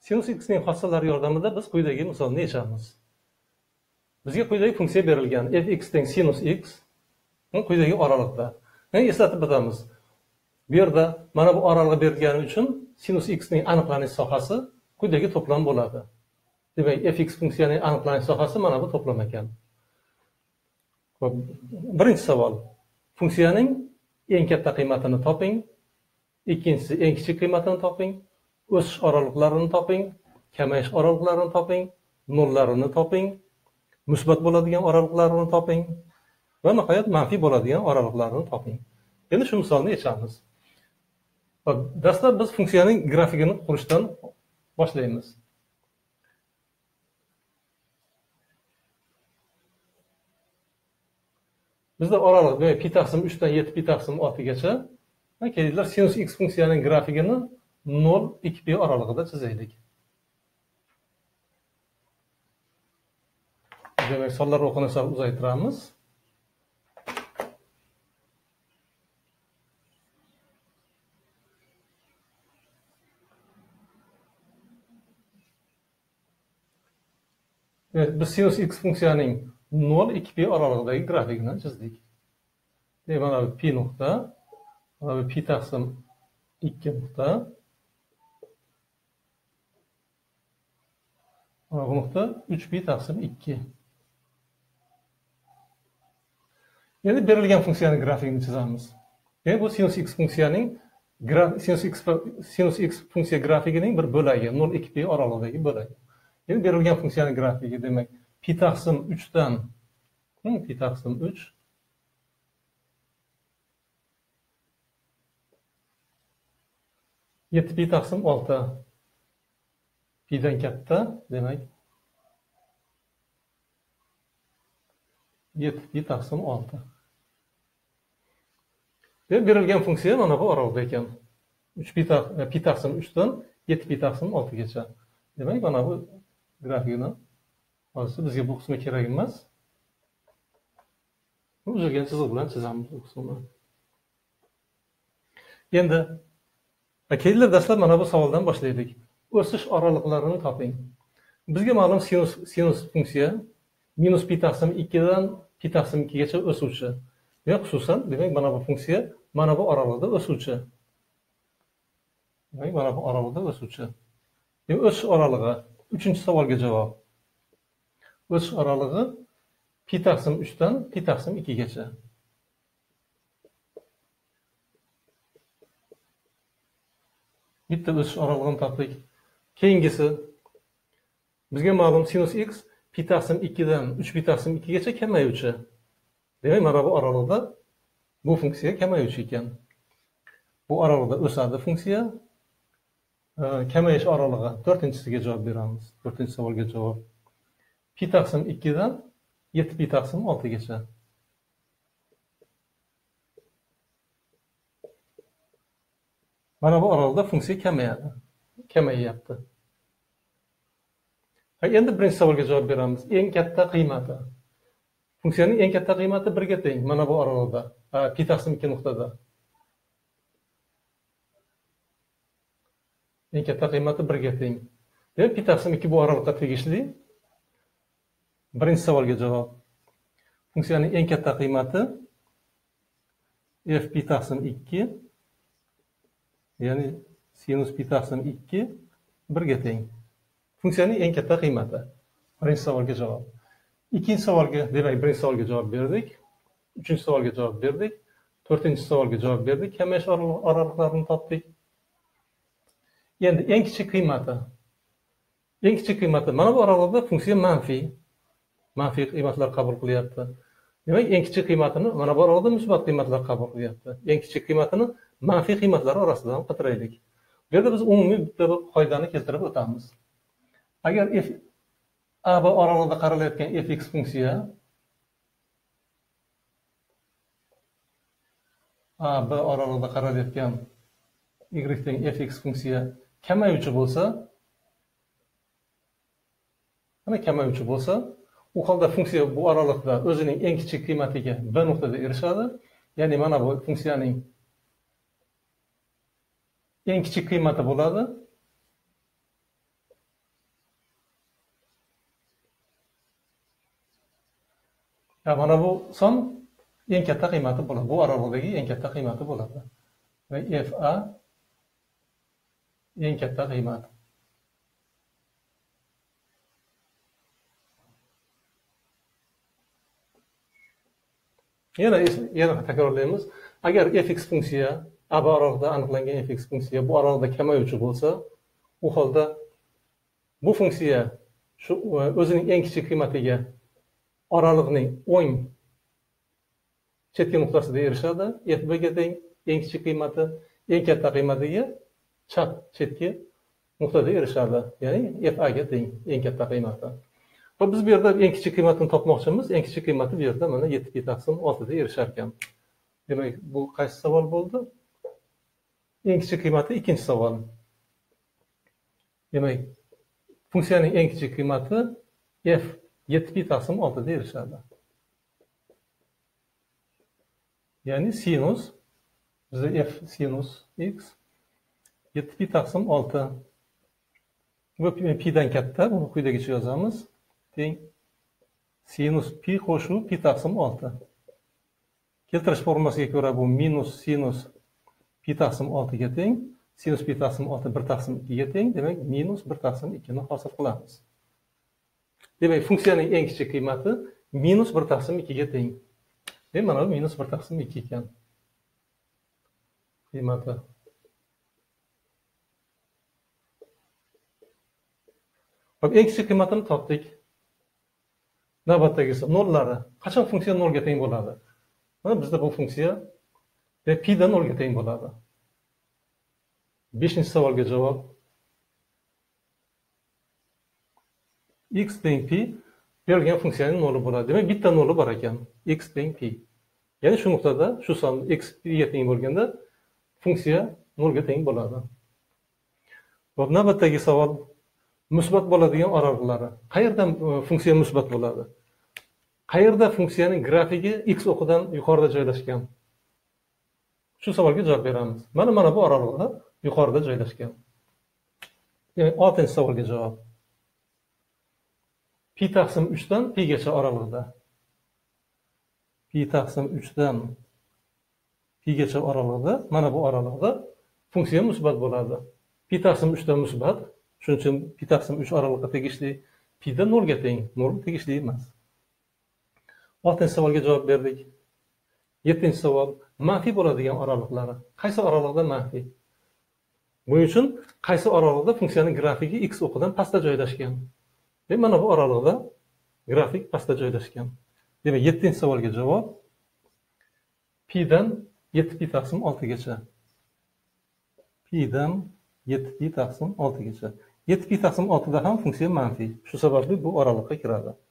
Sinus x'ning xossalari yordamida biz quyidagi misolni yechamiz. Bizga quyidagi funksiya berilgan. Fx teng sinus x quyidagi oralıqda. Eslatib o'tamiz. Bu yerda mana bu oralig'i berilgani uchun sinus x'ning aniqlanish sohasi quyidagi to'plam bo'ladi. Demak, fx funksiyaning aniqlanish sohasi mana bu to'plam ekan. Birinchi savol. Funksiyaning eng katta qiymatini toping. Ikkinchisi eng kichik qiymatini toping. O'sish oraliqlarini toping, kamayish oraliqlarini toping, nullarini toping, musbat bo'ladigan oraliqlarini toping va nihoyat manfiy bo'ladigan oraliqlarini toping. Endi shu misolni yechamiz. Dastlab biz funksiyaning grafikini qurishdan boshlaymiz. Bizda oraliq pi taqsim 3 dan 7 pi taqsim 6 gacha. Kelinlar sinus x funksiyaning grafikini 0-2 pi oralig'ida chizaylik. Demak, sonlar o'qini sal uzaytiramiz. Biz sinus x funksiyaning 0-2 pi oralig'idagi grafikini chizdik. Demak, mana bu pi nuqta, mana bu pi taqsim 2 nuqta. Mana bu nuqta 3 pi taqsim 2. Endi berilgan funksiyaning grafikini chizamiz. Demak, bu sinus x funksiyaning sinus x funksiya grafikining bir bo'lagi, 0-2 pi oralig'idagi bo'lagi. Endi berilgan funksiyaning grafiki demak, pi taqsim 3 dan pi taqsim 3 7 pi taqsim 6 pidan katta, demak 7 pi taqsim 6. Berilgan funksiya mana bu oralig'da ekan. 3 pi taqsim 3 dan 7 pi taqsim 6 gacha. Demak, mana bu grafikini hozir bizga bu qismi kerak emas. Uzilgan chiziq bilan chizamiz bu qismini. Endi kelinlar dastlab mana bu savoldan boshlaylik. O'sish oraliqlarini toping. Bizga ma'lum sinus funksiya minus pi taqsim 2 dan pi taqsim 2 gacha o'suvchi. Demak, xususan, demak mana bu funksiya mana bu oralig'da o'suvchi. Demak, mana bu oralig'da o'suvchi. Demak, o'sish oralig'i 3-savolga javob. O'sish oralig'i pi taqsim 3 dan pi taqsim 2 gacha. Bitta o'sish oralig'ini topdik. Keyingisi bizga ma'lum sinus x pi taqsim 2 dan 3 pi taqsim 2 gacha kamayuvchi. Demak, mana bu oralig'da bu funksiya kamayuvchi ekan. Bu oralig'da o'sadi funksiya. Kamayish oralig'i 4-chisiga javob beramiz. 4-savolga javob. Pi taqsim 2 dan 7 pi taqsim 6 gacha. Mana bu oralig'da funksiya kamayadi. Kamayyapti. Endi birinchi savolga javob beramiz. Eng katta qiymati. Funksiyaning eng katta qiymati 1 ga teng. Mana bu oralig'da, pi taqsim 2 nuqtada. Eng katta qiymati 1 ga teng. Demak, pi taqsim 2 bu oraliqqa tegishli. Birinchi savolga javob. Funksiyaning eng katta qiymati f pi taqsim 2, ya'ni sinus pi taqsim 2 1 ga teng. Funksiyaning eng katta qiymati. Birinchi savolga javob. Ikkinchi savolga, demak, birinchi savolga javob berdik. Uchinchi savolga javob berdik. To'rtinchi savolga javob berdik. Kamayish oraliqlarini topdik. Endi eng kichik qiymati. Eng kichik qiymati mana bu oralig'da funksiya manfiy qiymatlar qabul qilyapti. Demak, eng kichik qiymatini mana bu oralig'da musbat qiymatlar qabul qilyapti. Eng kichik qiymatini manfiy qiymatlar orasidan qidiraylik. Bu yerda biz umumiy bitta bir qoidani keltirib o'tamiz. Agar a b oralig'ida qaralayotgan fx funksiya a b oralig'ida qaralayotgan y teng fx funksiya kamayuvchi bo'lsa, u holda funksiya bu oraliqda o'zining eng kichik qiymatiga b nuqtada erishadi. Ya'ni mana bu funksiyaning eng kichik qiymati bo'ladi. Mana bu son eng katta qiymati bo'ladi. Bu oralig'idagi eng katta qiymati bo'ladi. Va FA eng katta qiymat. Yana takrorlaymiz. Agar fx funksiya a oralig'ida aniqlangan fx funksiya bu oralig'da kamayuvchi bo'lsa, u holda bu funksiya shu o'zining eng kichik qiymatiga oralig'ning o'ng chetki nuqtasida erishadi. Fbga teng eng kichik qiymati eng katta qiymatiga chap chetki nuqtada erishadi. Ya'ni fa ga teng eng katta qiymati. Va biz bu yerda eng kichik qiymatini topmoqchimiz. Eng kichik qiymati bu yerda mana 7 taqsim 6 da erishar ekan. Demak, bu qaysi savol bo'ldi? Eng kichik qiymati ikkinchi savol. Demak, funksiyaning eng kichik qiymati f 7 taqsim 6 da erishadi. Ya'ni sinus bizda f sinus x 7 taqsim 6 bu pi dan katta, buni quyidagicha yozamiz. Teng sinus pi qo'shuv pi taqsim 6. Keltirish formulasiga ko'ra bu minus sinus pi taqsim 6 ga teng, sinus pi taqsim 6 1 taqsim 2 ga teng, demak minus 1 taqsim 2 ni hosil qilamiz. Demak, funksiyaning eng kichik qiymati minus 1 taqsim 2 ga teng. Mana bu minus 1 taqsim 2 ekan. Qiymati. Hop, eng kichik qiymatini topdik. Navbatdagisi nollari. Qachon funksiya 0 ga teng bo'ladi? Mana bizda bu funksiya pi dan 0 ga teng bo'ladi. 5-savolga javob x teng pi berilgan funksiyaning noli bo'ladi. Demak, bitta noli bor ekan. X teng pi. Ya'ni shu nuqtada, shu son x pi ga teng bo'lganda funksiya 0 ga teng bo'ladi. Hop, navbatdagi savol musbat bo'ladigan oraliqlari. Qayerda funksiya musbat bo'ladi? Qayerda funksiyaning grafigi x o'qidan yuqorida joylashgan? Shu savolga javob beramiz. Mana bu oralig'da yuqorida joylashgan. Ya'ni 6-savolga javob. Pi taqsim 3 dan pi gacha oralig'ida. Pi taqsim 3 dan pi gacha oralig'ida, mana bu oralig'da funksiya musbat bo'ladi. Pi taqsim 3 dan musbat, shuning uchun pi taqsim 3 oralig'iga tegishli, pi da 0 ga teng, 0 tegishli emas. 6-savolga javob berdik. 7-savol manfiy bo'ladigan oraliqlari. Qaysi oralig'da manfiy? Buning uchun qaysi oralig'da funksiyaning grafigi x o'qidan pastda joylashgan? Mana bu oralig'da grafik pastda joylashgan. Demak, 7-savolga javob pi dan 7 pi taqsim 6 gacha. Pi dan 7 pi taqsim 6 gacha. 7 pi taqsim 6 da ham funksiya manfiy. Shu sababli bu oraliqqa kiradi.